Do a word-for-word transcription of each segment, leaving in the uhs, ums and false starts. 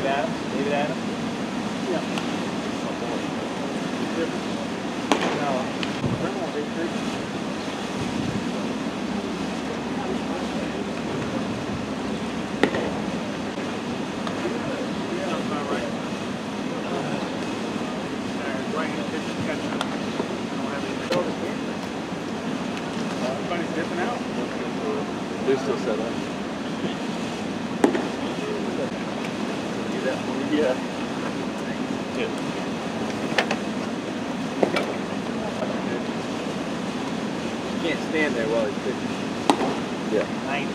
Adams? David Adams? Yeah. No. Grandma, they drink. Everybody's dipping out. They're still set up. Yeah. Yeah. You can't stand there while he's fishing. Yeah. Nine.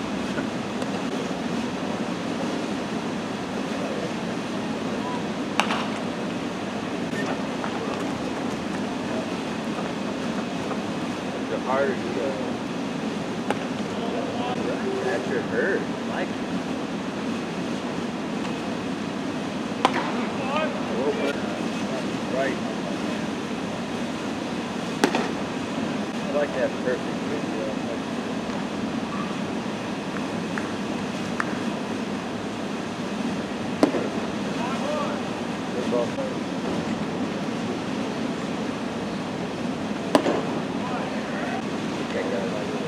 The harder you go. That's your hurt. Like it. Right. I like that perfect video. Good ball. Okay, got it like that.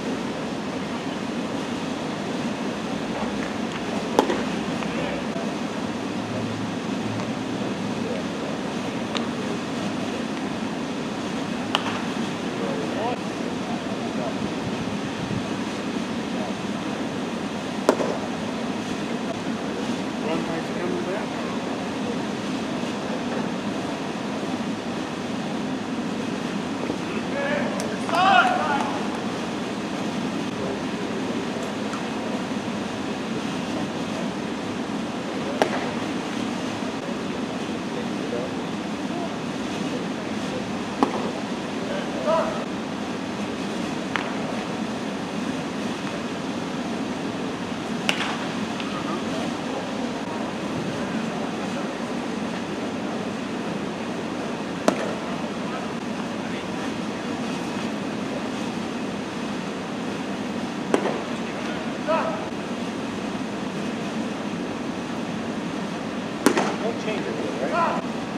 Run nice coming back. Don't change it, right?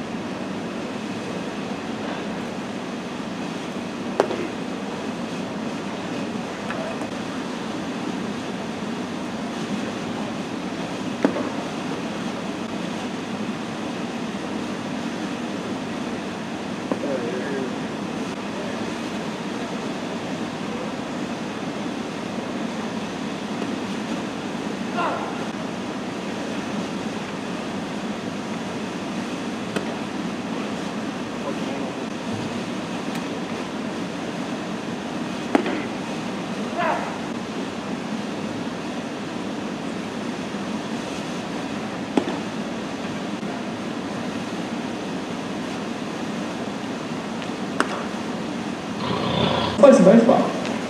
Play some baseball.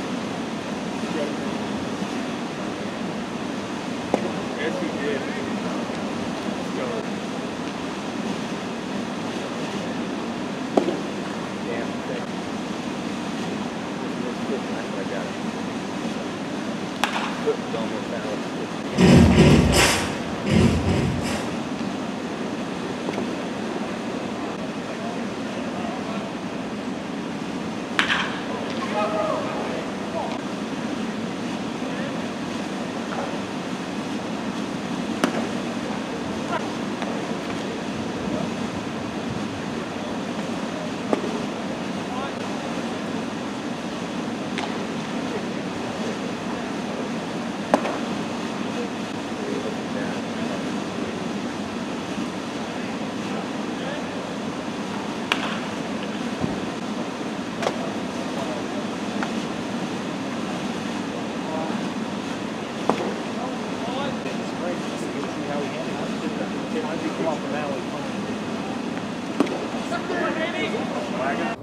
Yes, he did. Let's go. Damn. Okay. This is nice. I got it. Foot was almost out. Wagon.